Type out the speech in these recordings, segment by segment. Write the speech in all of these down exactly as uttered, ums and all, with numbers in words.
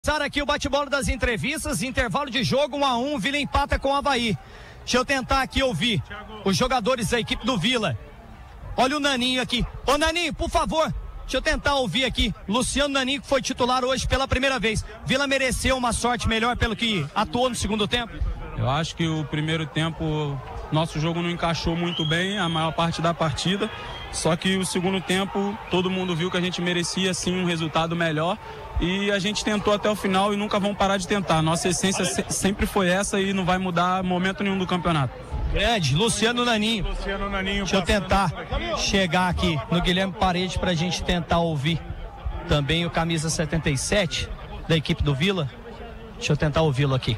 Começar aqui o bate-bola das entrevistas, intervalo de jogo, um a um, Vila empata com o Avaí. Deixa eu tentar aqui ouvir os jogadores da equipe do Vila. Olha o Naninho aqui. Ô Naninho, por favor, deixa eu tentar ouvir aqui. Luciano Naninho, que foi titular hoje pela primeira vez. Vila mereceu uma sorte melhor pelo que atuou no segundo tempo? Eu acho que o primeiro tempo, nosso jogo não encaixou muito bem, a maior parte da partida. Só que o segundo tempo, todo mundo viu que a gente merecia sim um resultado melhor. E a gente tentou até o final e nunca vamos parar de tentar. Nossa essência se, sempre foi essa e não vai mudar momento nenhum do campeonato. Grande, Luciano Naninho. Luciano Naninho. Deixa eu tentar chegar aqui no Guilherme Parede pra gente tentar ouvir também o camisa setenta e sete da equipe do Vila. Deixa eu tentar ouvi-lo aqui.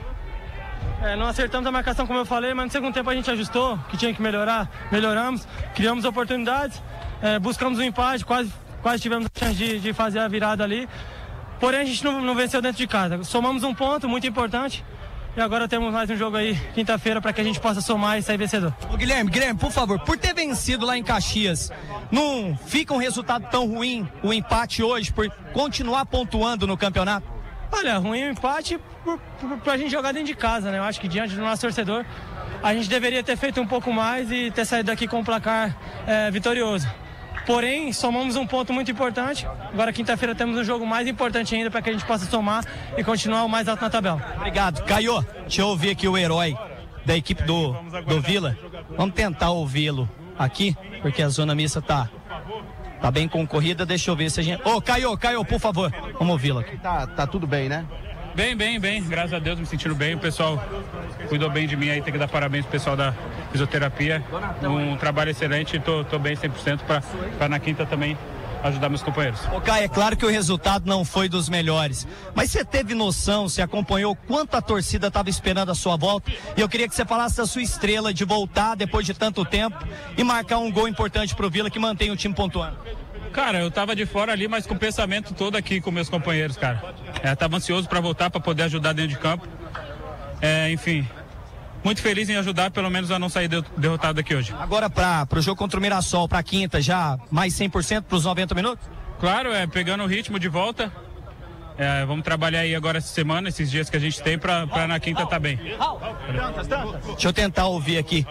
É, não acertamos a marcação, como eu falei, mas no segundo tempo a gente ajustou, que tinha que melhorar, melhoramos, criamos oportunidades, é, buscamos um empate, quase, quase tivemos a chance de, de fazer a virada ali, porém a gente não, não venceu dentro de casa. Somamos um ponto muito importante e agora temos mais um jogo aí, quinta-feira, para que a gente possa somar e sair vencedor. Ô Guilherme, Guilherme, por favor, por ter vencido lá em Caxias, não fica um resultado tão ruim o empate hoje, por continuar pontuando no campeonato? Olha, ruim o empate para a gente jogar dentro de casa, né? Eu acho que diante do nosso torcedor, a gente deveria ter feito um pouco mais e ter saído daqui com um placar é, vitorioso. Porém, somamos um ponto muito importante. Agora, quinta-feira, temos um jogo mais importante ainda para que a gente possa somar e continuar o mais alto na tabela. Obrigado. Caio, deixa eu ouvir aqui o herói da equipe do, do Vila. Vamos tentar ouvi-lo aqui, porque a zona mista tá... Tá bem concorrida, deixa eu ver se a gente... Ô, Caio, Caio, por favor, vamos ouvi-lo aqui. Tá, tá tudo bem, né? Bem, bem, bem, graças a Deus, me sentindo bem. O pessoal cuidou bem de mim aí, tem que dar parabéns pro pessoal da fisioterapia. Um trabalho excelente, tô, tô bem cem por cento para na quinta também ajudar meus companheiros. Ô, Caio, é claro que o resultado não foi dos melhores, mas você teve noção, você acompanhou quanto a torcida estava esperando a sua volta, e eu queria que você falasse da sua estrela de voltar depois de tanto tempo e marcar um gol importante pro Vila que mantém o time pontuando. Cara, eu tava de fora ali, mas com o pensamento todo aqui com meus companheiros, cara. É, tava ansioso para voltar, para poder ajudar dentro de campo. É, enfim, muito feliz em ajudar, pelo menos a não sair derrotado aqui hoje. Agora para o jogo contra o Mirassol, para quinta, já mais cem por cento para os noventa minutos? Claro, é, pegando o ritmo de volta. É, vamos trabalhar aí agora essa semana, esses dias que a gente tem, para na quinta tá bem. Deixa eu tentar ouvir aqui.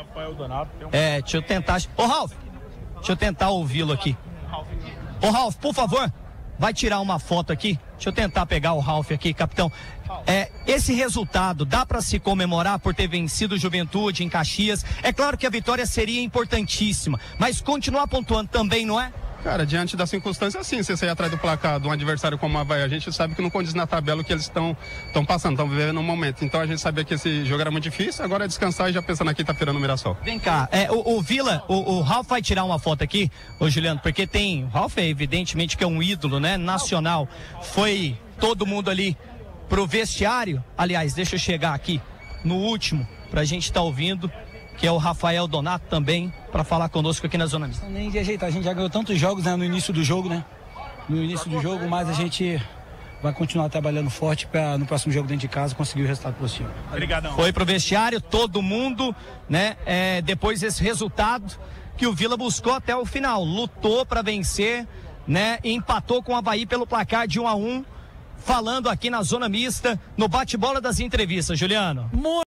É, deixa eu tentar... Ô, Ralf, deixa eu tentar ouvi-lo aqui. Ô, Ralf, por favor, vai tirar uma foto aqui. Deixa eu tentar pegar o Ralf aqui, capitão. É, esse resultado dá para se comemorar por ter vencido o Juventude em Caxias. É claro que a vitória seria importantíssima, mas continuar pontuando também, não é? Cara, diante das circunstâncias, sim, você sair atrás do placar de um adversário como o Avaí, a gente sabe que não condiz na tabela o que eles estão passando, estão vivendo no momento. Então a gente sabia que esse jogo era muito difícil, agora é descansar e já pensar na quinta-feira no Mirassol. Vem cá, é, o, o Vila, o, o Ralf vai tirar uma foto aqui, ô Juliano, porque tem, o Ralf é evidentemente que é um ídolo, né, nacional, foi todo mundo ali pro vestiário, aliás, deixa eu chegar aqui no último, pra gente estar tá ouvindo, que é o Rafael Donato também, para falar conosco aqui na Zona Mista. Nem de ajeitar, a gente já ganhou tantos jogos, né, no início do jogo, né? No início do jogo, mas a gente vai continuar trabalhando forte para no próximo jogo dentro de casa conseguir o resultado positivo. Obrigadão. Foi pro vestiário, todo mundo, né? É, depois desse resultado que o Vila buscou até o final, lutou para vencer, né? E empatou com o Avaí pelo placar de um a um, falando aqui na Zona Mista, no bate-bola das entrevistas, Juliano.